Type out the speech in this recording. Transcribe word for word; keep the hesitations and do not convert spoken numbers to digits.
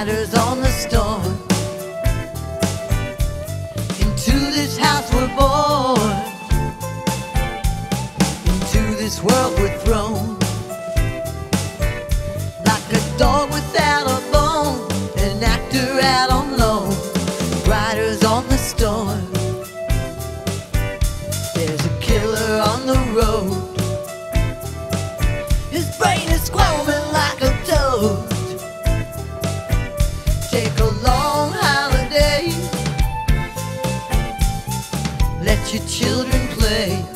riders on the storm. Into this house we're born, into this world we're thrown. Like a dog without a bone, an actor out on loan. Riders on the storm. There's a killer on the road. His brain is squirming like a toad. Take a long holiday. Let your children play.